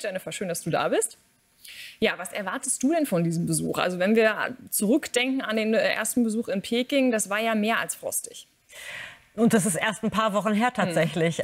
Jennifer, schön, dass du da bist. Ja, was erwartest du denn von diesem Besuch? Also wenn wir zurückdenken an den ersten Besuch in Peking, das war ja mehr als frostig. Und das ist erst ein paar Wochen her tatsächlich.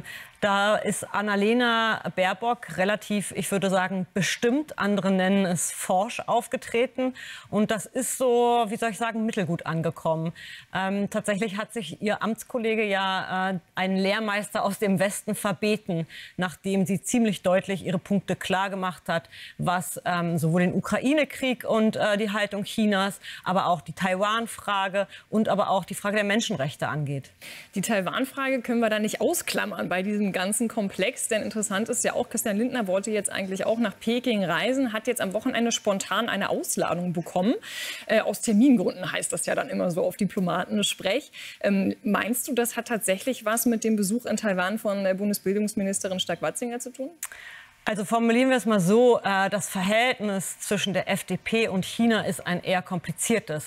Da ist Annalena Baerbock relativ, ich würde sagen, bestimmt, andere nennen es forsch aufgetreten. Und das ist so, wie soll ich sagen, mittelgut angekommen. Tatsächlich hat sich ihr Amtskollege ja einen Lehrmeister aus dem Westen verbeten, nachdem sie ziemlich deutlich ihre Punkte klar gemacht hat, was sowohl den Ukraine-Krieg und die Haltung Chinas, aber auch die Taiwan-Frage und aber auch die Frage der Menschenrechte angeht. Die Taiwan-Frage können wir da nicht ausklammern bei diesem ganzen Komplex. Denn interessant ist ja auch, Christian Lindner wollte jetzt eigentlich auch nach Peking reisen, hat jetzt am Wochenende spontan eine Ausladung bekommen. Aus Termingründen heißt das ja dann immer so auf Diplomaten-Sprech. Meinst du, das hat tatsächlich was mit dem Besuch in Taiwan von Bundesbildungsministerin Stark-Watzinger zu tun? Also formulieren wir es mal so, das Verhältnis zwischen der FDP und China ist ein eher kompliziertes.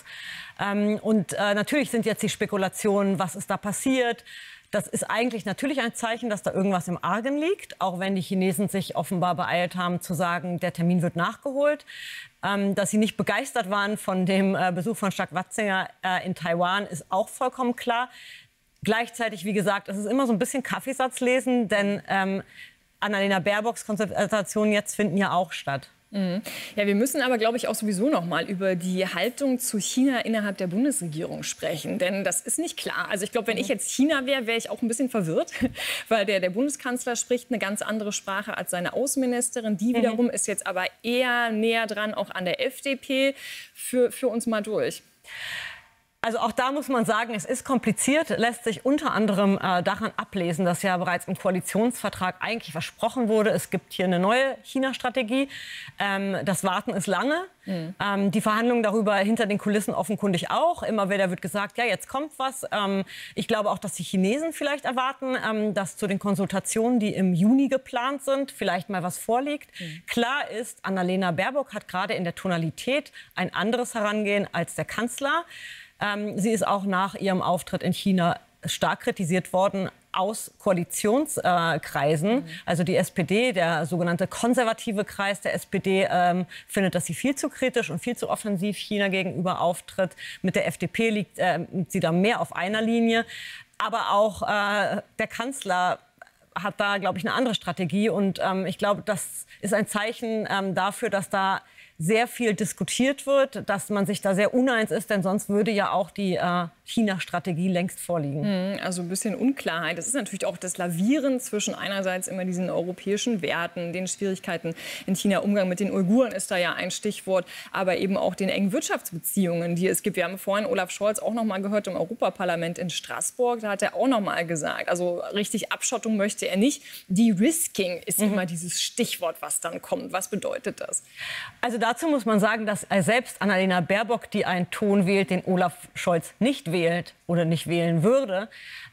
Und natürlich sind jetzt die Spekulationen, was ist da passiert. Das ist eigentlich natürlich ein Zeichen, dass da irgendwas im Argen liegt, auch wenn die Chinesen sich offenbar beeilt haben zu sagen, der Termin wird nachgeholt. Dass sie nicht begeistert waren von dem Besuch von Stark-Watzinger in Taiwan, ist auch vollkommen klar. Gleichzeitig, wie gesagt, es ist immer so ein bisschen Kaffeesatz lesen, denn Annalena Baerbocks Konsultationen jetzt finden ja auch statt. Ja, wir müssen aber, glaube ich, auch sowieso noch mal über die Haltung zu China innerhalb der Bundesregierung sprechen. Denn das ist nicht klar. Also ich glaube, wenn ich jetzt China wäre, wäre ich auch ein bisschen verwirrt. Weil der Bundeskanzler spricht eine ganz andere Sprache als seine Außenministerin. Die wiederum ist jetzt aber eher näher dran, auch an der FDP. Für uns mal durch. Also auch da muss man sagen, es ist kompliziert, lässt sich unter anderem daran ablesen, dass ja bereits im Koalitionsvertrag eigentlich versprochen wurde, es gibt hier eine neue China-Strategie. Das Warten ist lange. Die Verhandlungen darüber hinter den Kulissen offenkundig auch. Immer wieder wird gesagt, ja, jetzt kommt was. Ich glaube auch, dass die Chinesen vielleicht erwarten, dass zu den Konsultationen, die im Juni geplant sind, vielleicht mal was vorliegt. Klar ist, Annalena Baerbock hat gerade in der Tonalität ein anderes Herangehen als der Kanzler. Sie ist auch nach ihrem Auftritt in China stark kritisiert worden aus Koalitionskreisen. Also die SPD, der sogenannte konservative Kreis der SPD, findet, dass sie viel zu kritisch und viel zu offensiv China gegenüber auftritt. Mit der FDP liegt sie da mehr auf einer Linie. Aber auch der Kanzler hat da, glaube ich, eine andere Strategie. Und ich glaube, das ist ein Zeichen dafür, dass da sehr viel diskutiert wird, dass man sich da sehr uneins ist, denn sonst würde ja auch die China-Strategie längst vorliegen. Also ein bisschen Unklarheit. Das ist natürlich auch das Lavieren zwischen einerseits immer diesen europäischen Werten, den Schwierigkeiten in China, Umgang mit den Uiguren ist da ja ein Stichwort, aber eben auch den engen Wirtschaftsbeziehungen, die es gibt. Wir haben vorhin Olaf Scholz auch noch mal gehört im Europaparlament in Straßburg, da hat er auch noch mal gesagt, also richtig Abschottung möchte er nicht. De-risking ist immer dieses Stichwort, was dann kommt. Was bedeutet das? Also dazu muss man sagen, dass selbst Annalena Baerbock, die einen Ton wählt, den Olaf Scholz nicht wählt oder nicht wählen würde,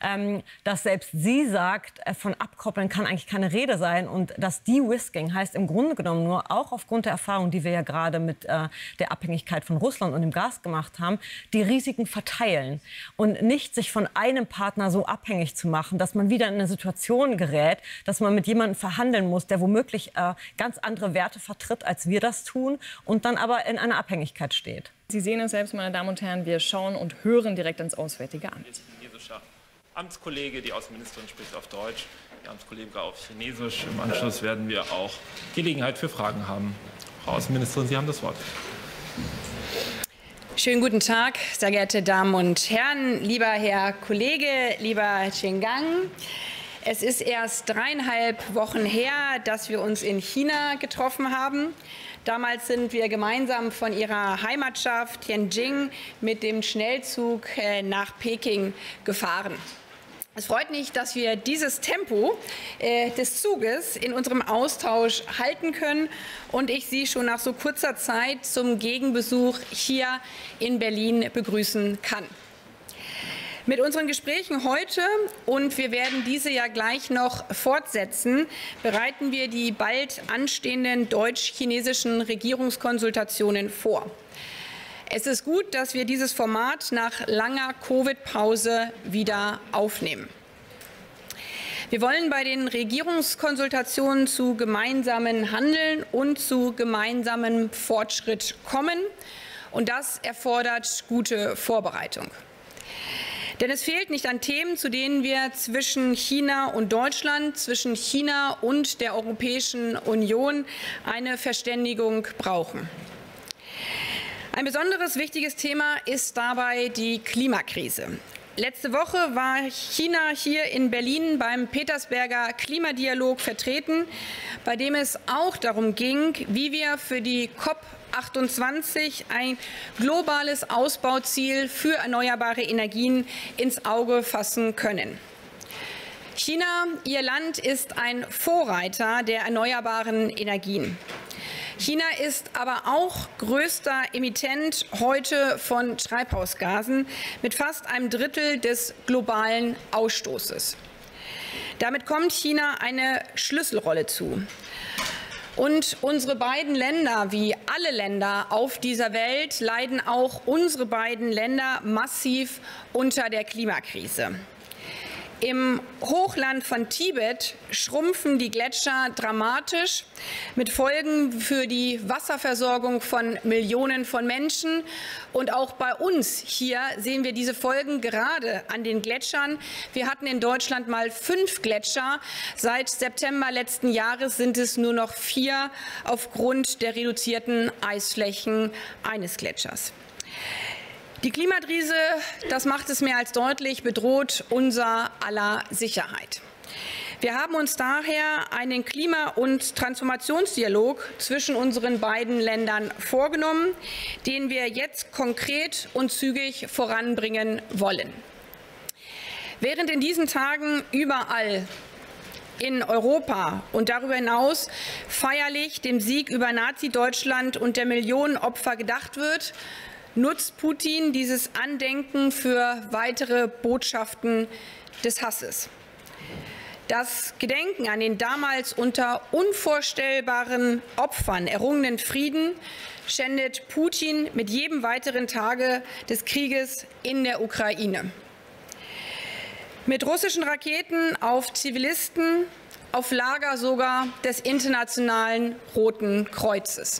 dass selbst sie sagt, von Abkoppeln kann eigentlich keine Rede sein. Und das De-risking heißt im Grunde genommen nur, auch aufgrund der Erfahrung, die wir ja gerade mit der Abhängigkeit von Russland und dem Gas gemacht haben, die Risiken verteilen und nicht sich von einem Partner so abhängig zu machen, dass man wieder in eine Situation gerät, dass man mit jemandem verhandeln muss, der womöglich ganz andere Werte vertritt, als wir das tun und dann aber in einer Abhängigkeit steht. Sie sehen es selbst, meine Damen und Herren, wir schauen und hören direkt ins Auswärtige Amt. Chinesischer Amtskollege, die Außenministerin spricht auf Deutsch, der Amtskollege auf Chinesisch. Im Anschluss werden wir auch Gelegenheit für Fragen haben. Frau Außenministerin, Sie haben das Wort. Schönen guten Tag, sehr geehrte Damen und Herren, lieber Herr Kollege, lieber Qinggang. Es ist erst 3,5 Wochen her, dass wir uns in China getroffen haben. Damals sind wir gemeinsam von Ihrer Heimatstadt Tianjin mit dem Schnellzug nach Peking gefahren. Es freut mich, dass wir dieses Tempo des Zuges in unserem Austausch halten können und ich Sie schon nach so kurzer Zeit zum Gegenbesuch hier in Berlin begrüßen kann. Mit unseren Gesprächen heute, und wir werden diese ja gleich noch fortsetzen, bereiten wir die bald anstehenden deutsch-chinesischen Regierungskonsultationen vor. Es ist gut, dass wir dieses Format nach langer Covid-Pause wieder aufnehmen. Wir wollen bei den Regierungskonsultationen zu gemeinsamen Handeln und zu gemeinsamem Fortschritt kommen. Und das erfordert gute Vorbereitung. Denn es fehlt nicht an Themen, zu denen wir zwischen China und Deutschland, zwischen China und der Europäischen Union eine Verständigung brauchen. Ein besonderes wichtiges Thema ist dabei die Klimakrise. Letzte Woche war China hier in Berlin beim Petersberger Klimadialog vertreten, bei dem es auch darum ging, wie wir für die COP28 ein globales Ausbauziel für erneuerbare Energien ins Auge fassen können. China, Ihr Land, ist ein Vorreiter der erneuerbaren Energien. China ist aber auch größter Emittent heute von Treibhausgasen mit fast einem Drittel des globalen Ausstoßes. Damit kommt China eine Schlüsselrolle zu. Und unsere beiden Länder, wie alle Länder auf dieser Welt, leiden auch unsere beiden Länder massiv unter der Klimakrise. Im Hochland von Tibet schrumpfen die Gletscher dramatisch mit Folgen für die Wasserversorgung von Millionen von Menschen. Und auch bei uns hier sehen wir diese Folgen gerade an den Gletschern. Wir hatten in Deutschland mal 5 Gletscher. Seit September letzten Jahres sind es nur noch 4 aufgrund der reduzierten Eisflächen eines Gletschers. Die Klimakrise, das macht es mehr als deutlich, bedroht unser aller Sicherheit. Wir haben uns daher einen Klima- und Transformationsdialog zwischen unseren beiden Ländern vorgenommen, den wir jetzt konkret und zügig voranbringen wollen. Während in diesen Tagen überall in Europa und darüber hinaus feierlich dem Sieg über Nazi-Deutschland und der Millionen Opfer gedacht wird, nutzt Putin dieses Andenken für weitere Botschaften des Hasses. Das Gedenken an den damals unter unvorstellbaren Opfern errungenen Frieden schändet Putin mit jedem weiteren Tage des Krieges in der Ukraine. Mit russischen Raketen auf Zivilisten, auf Lager sogar des Internationalen Roten Kreuzes.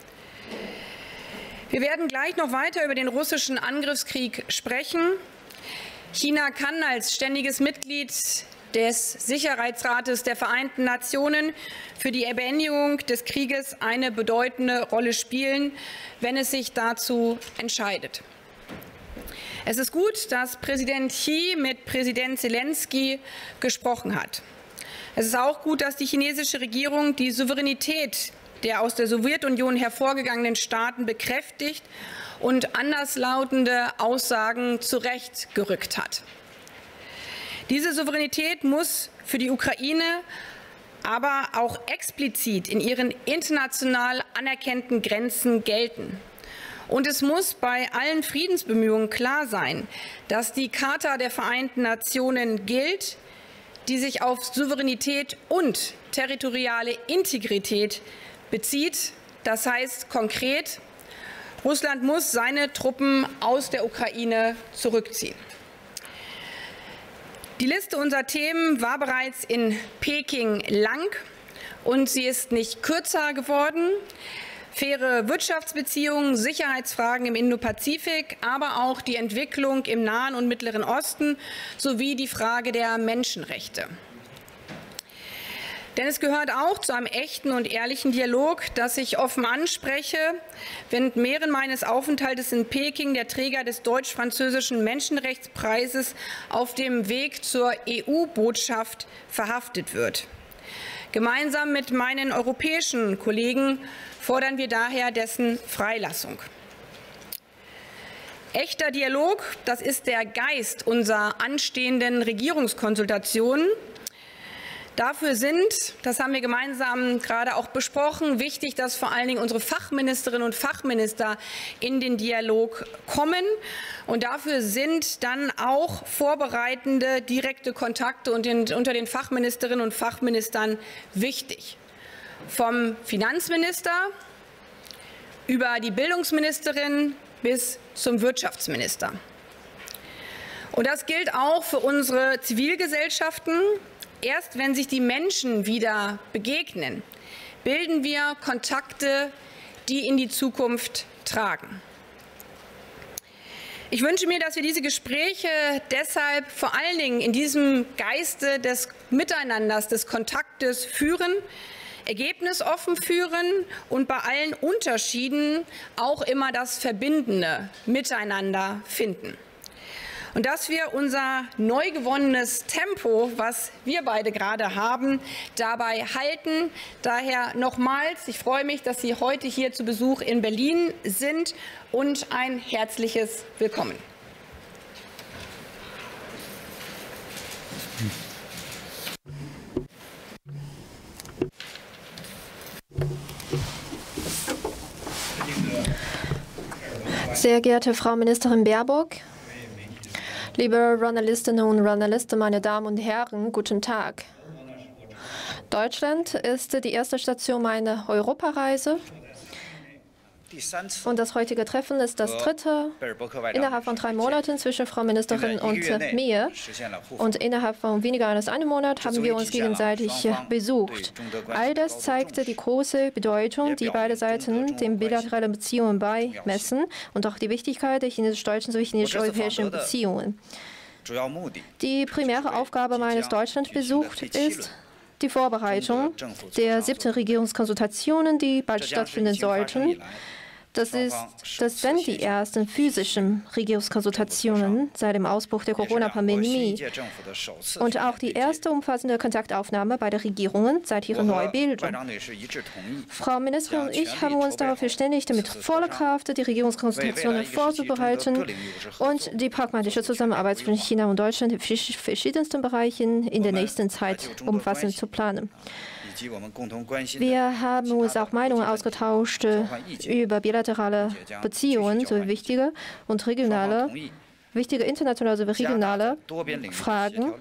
Wir werden gleich noch weiter über den russischen Angriffskrieg sprechen. China kann als ständiges Mitglied des Sicherheitsrates der Vereinten Nationen für die Beendigung des Krieges eine bedeutende Rolle spielen, wenn es sich dazu entscheidet. Es ist gut, dass Präsident Xi mit Präsident Zelensky gesprochen hat. Es ist auch gut, dass die chinesische Regierung die Souveränität der aus der Sowjetunion hervorgegangenen Staaten bekräftigt und anderslautende Aussagen zurechtgerückt hat. Diese Souveränität muss für die Ukraine aber auch explizit in ihren international anerkannten Grenzen gelten. Und es muss bei allen Friedensbemühungen klar sein, dass die Charta der Vereinten Nationen gilt, die sich auf Souveränität und territoriale Integrität bezieht. Das heißt konkret, Russland muss seine Truppen aus der Ukraine zurückziehen. Die Liste unserer Themen war bereits in Peking lang und sie ist nicht kürzer geworden. Faire Wirtschaftsbeziehungen, Sicherheitsfragen im Indopazifik, aber auch die Entwicklung im Nahen und Mittleren Osten sowie die Frage der Menschenrechte. Denn es gehört auch zu einem echten und ehrlichen Dialog, dass ich offen anspreche, während mehreren meines Aufenthaltes in Peking der Träger des deutsch-französischen Menschenrechtspreises auf dem Weg zur EU-Botschaft verhaftet wird. Gemeinsam mit meinen europäischen Kollegen fordern wir daher dessen Freilassung. Echter Dialog, das ist der Geist unserer anstehenden Regierungskonsultationen. Dafür sind, das haben wir gemeinsam gerade auch besprochen, wichtig, dass vor allen Dingen unsere Fachministerinnen und Fachminister in den Dialog kommen. Und dafür sind dann auch vorbereitende direkte Kontakte unter den Fachministerinnen und Fachministern wichtig. Vom Finanzminister über die Bildungsministerin bis zum Wirtschaftsminister. Und das gilt auch für unsere Zivilgesellschaften. erst wenn sich die Menschen wieder begegnen, bilden wir Kontakte, die in die Zukunft tragen. Ich wünsche mir, dass wir diese Gespräche deshalb vor allen Dingen in diesem Geiste des Miteinanders, des Kontaktes führen, ergebnisoffen führen und bei allen Unterschieden auch immer das verbindende Miteinander finden. Und dass wir unser neu gewonnenes Tempo, was wir beide gerade haben, dabei halten. Daher nochmals, ich freue mich, dass Sie heute hier zu Besuch in Berlin sind und ein herzliches Willkommen. Sehr geehrte Frau Ministerin Baerbock, liebe Journalistinnen und Journalisten, meine Damen und Herren, guten Tag. Deutschland ist die erste Station meiner Europareise. Und das heutige Treffen ist das dritte innerhalb von 3 Monaten zwischen Frau Ministerin und mir. Und innerhalb von weniger als einem Monat haben wir uns gegenseitig besucht. All das zeigte die große Bedeutung, die beide Seiten den bilateralen Beziehungen beimessen und auch die Wichtigkeit der chinesisch-deutschen sowie chinesisch-europäischen Beziehungen. Die primäre Aufgabe meines Deutschlandbesuchs ist die Vorbereitung der 7. Regierungskonsultationen, die bald stattfinden sollten. Das sind die ersten physischen Regierungskonsultationen seit dem Ausbruch der Corona-Pandemie und auch die erste umfassende Kontaktaufnahme bei den Regierungen seit ihrer Neubildung. Frau Ministerin und ich haben uns darauf verständigt, mit voller Kraft die Regierungskonsultationen vorzubereiten und die pragmatische Zusammenarbeit zwischen China und Deutschland in verschiedensten Bereichen in der nächsten Zeit umfassend zu planen. Wir haben uns auch Meinungen ausgetauscht über bilaterale Beziehungen sowie wichtige internationale sowie regionale Fragen.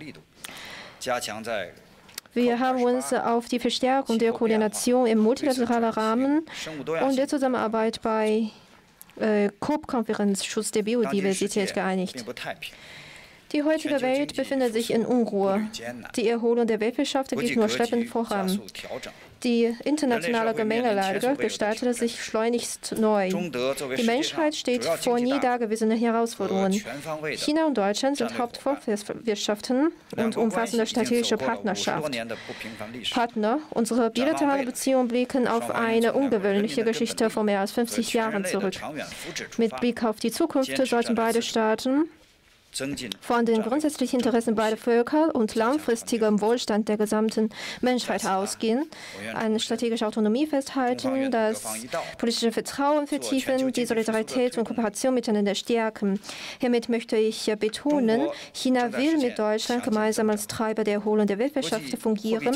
Wir haben uns auf die Verstärkung der Koordination im multilateralen Rahmen und der Zusammenarbeit bei COP-Konferenz Schutz der Biodiversität geeinigt. Die heutige Welt befindet sich in Unruhe. Die Erholung der Weltwirtschaft geht nur schleppend voran. Die internationale Gemengelage gestaltet sich schleunigst neu. Die Menschheit steht vor nie dagewesenen Herausforderungen. China und Deutschland sind Hauptvolkswirtschaften und umfassende strategische Partner. Unsere bilateralen Beziehungen blicken auf eine ungewöhnliche Geschichte von mehr als 50 Jahren zurück. Mit Blick auf die Zukunft sollten beide Staaten von den grundsätzlichen Interessen beider Völker und langfristigem Wohlstand der gesamten Menschheit ausgehen, eine strategische Autonomie festhalten, das politische Vertrauen vertiefen, die Solidarität und Kooperation miteinander stärken. Hiermit möchte ich betonen, China will mit Deutschland gemeinsam als Treiber der Erholung der Weltwirtschaft fungieren.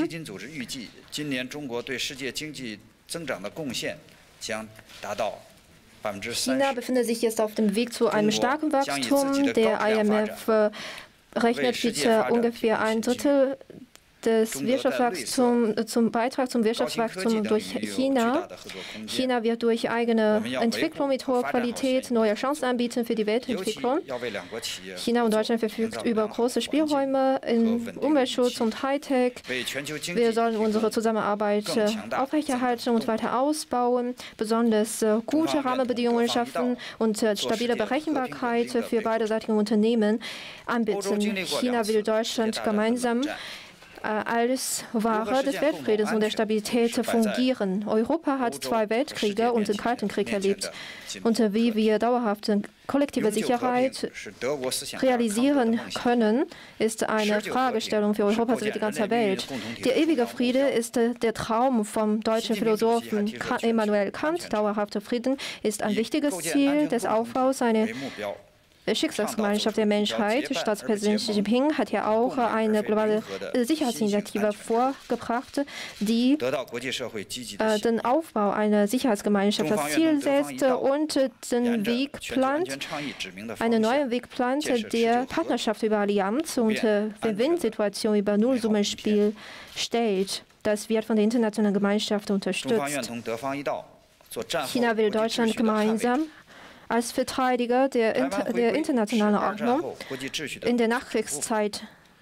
China befindet sich jetzt auf dem Weg zu einem starken Wachstum. Der IMF rechnet mit ungefähr 1/3 des Wirtschaftswachstums zum Beitrag zum Wirtschaftswachstum durch China. China wird durch eigene Entwicklung mit hoher Qualität neue Chancen anbieten für die Weltentwicklung. China und Deutschland verfügt über große Spielräume in Umweltschutz und Hightech. Wir sollen unsere Zusammenarbeit aufrechterhalten und weiter ausbauen, besonders gute Rahmenbedingungen schaffen und stabile Berechenbarkeit für beiderseitige Unternehmen anbieten. China will Deutschland gemeinsam als Wahre des Weltfriedens und der Stabilität fungieren. Europa hat 2 Weltkriege und den Kalten Krieg erlebt. Und wie wir dauerhafte kollektive Sicherheit realisieren können, ist eine Fragestellung für Europa sowie die ganze Welt. Der ewige Friede ist der Traum vom deutschen Philosophen Immanuel Kant. Dauerhafter Frieden ist ein wichtiges Ziel des Aufbaus einer Schicksalsgemeinschaft der Menschheit. Staatspräsident Xi Jinping hat ja auch eine globale Sicherheitsinitiative vorgebracht, die den Aufbau einer Sicherheitsgemeinschaft als Ziel setzt und den Weg plant, einen neuen Weg plant, der Partnerschaft über Allianz und Win-Win-Situation über Nullsummenspiel stellt. Das wird von der internationalen Gemeinschaft unterstützt. China will Deutschland gemeinsam als Verteidiger der internationalen Ordnung in der Nachkriegszeit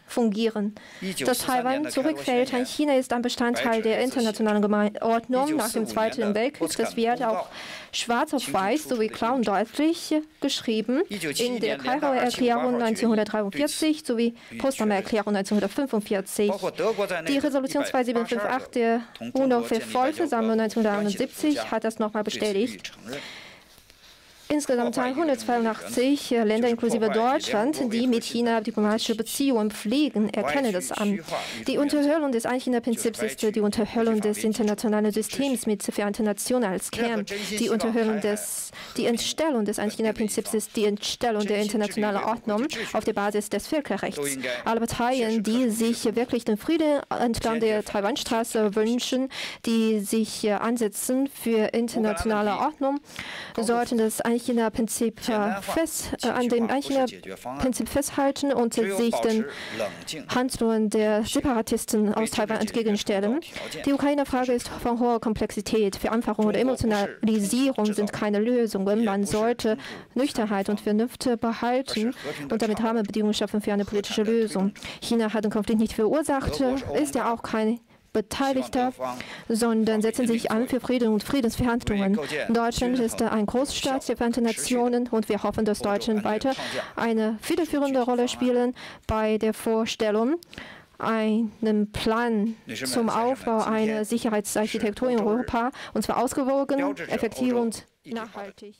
fungieren. Dass Taiwan zurückfällt an China, ist ein Bestandteil der internationalen Ordnung nach dem Zweiten Weltkrieg. Das wird auch schwarz auf weiß sowie klar und deutlich geschrieben in der Kairouer Erklärung 1943 sowie Potsdamer Erklärung 1945. Die Resolution 2758 der UNO-Vollversammlung 1971 hat das nochmal bestätigt. Insgesamt 182 Länder inklusive Deutschland, die mit China diplomatische Beziehungen pflegen, erkennen das an. Die Unterhöhlung des Ein-China-Prinzips ist die Unterhöhlung des internationalen Systems mit Vereinten Nationen als Kern. Die Entstellung des Ein-China-Prinzips ist die Entstellung der internationalen Ordnung auf der Basis des Völkerrechts. Alle Parteien, die sich wirklich den Frieden entlang der Taiwanstraße wünschen, die sich ansetzen für internationale Ordnung, sollten das Ein-China-Prinzip an dem Ein-China-Prinzip festhalten und sich den Handlungen der Separatisten aus Taiwan entgegenstellen. Die Ukraine-Frage ist von hoher Komplexität. Vereinfachung oder Emotionalisierung sind keine Lösungen. Man sollte Nüchternheit und Vernunft behalten und damit Rahmenbedingungen schaffen für eine politische Lösung. China hat den Konflikt nicht verursacht, ist ja auch kein Beteiligter, sondern setzen sich an für Frieden und Friedensverhandlungen. Deutschland ist ein Großstaat der Vereinten Nationen und wir hoffen, dass Deutschland weiter eine federführende Rolle spielen bei der Vorstellung, einen Plan zum Aufbau einer Sicherheitsarchitektur in Europa, und zwar ausgewogen, effektiv und nachhaltig.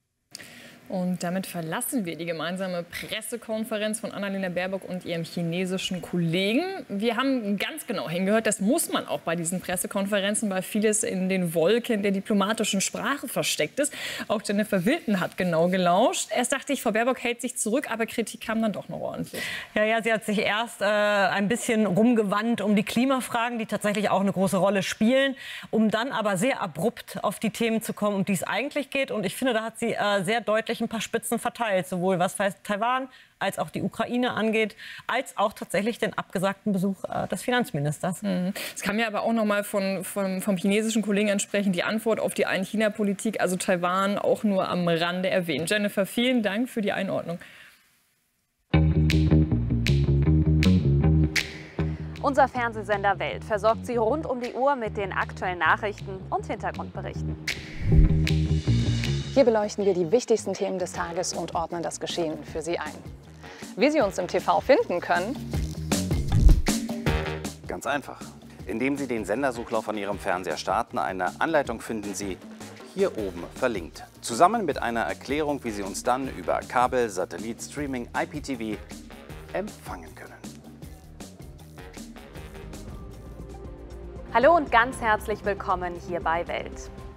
Und damit verlassen wir die gemeinsame Pressekonferenz von Annalena Baerbock und ihrem chinesischen Kollegen. Wir haben ganz genau hingehört, das muss man auch bei diesen Pressekonferenzen, weil vieles in den Wolken der diplomatischen Sprache versteckt ist. Auch Jennifer Wilton hat genau gelauscht. Erst dachte ich, Frau Baerbock hält sich zurück, aber Kritik kam dann doch noch ordentlich. Ja, sie hat sich erst ein bisschen rumgewandt um die Klimafragen, die tatsächlich auch eine große Rolle spielen, um dann aber sehr abrupt auf die Themen zu kommen, um die es eigentlich geht. Und ich finde, da hat sie sehr deutlich ein paar Spitzen verteilt, sowohl was Taiwan als auch die Ukraine angeht, als auch tatsächlich den abgesagten Besuch des Finanzministers. Es kam ja aber auch noch mal vom chinesischen Kollegen entsprechend die Antwort auf die Ein-China-Politik, also Taiwan auch nur am Rande erwähnt. Jennifer, vielen Dank für die Einordnung. Unser Fernsehsender Welt versorgt Sie rund um die Uhr mit den aktuellen Nachrichten und Hintergrundberichten. Hier beleuchten wir die wichtigsten Themen des Tages und ordnen das Geschehen für Sie ein. Wie Sie uns im TV finden können? Ganz einfach. Indem Sie den Sendersuchlauf an Ihrem Fernseher starten, eine Anleitung finden Sie hier oben verlinkt. Zusammen mit einer Erklärung, wie Sie uns dann über Kabel, Satellit, Streaming, IPTV empfangen können. Hallo und ganz herzlich willkommen hier bei Welt.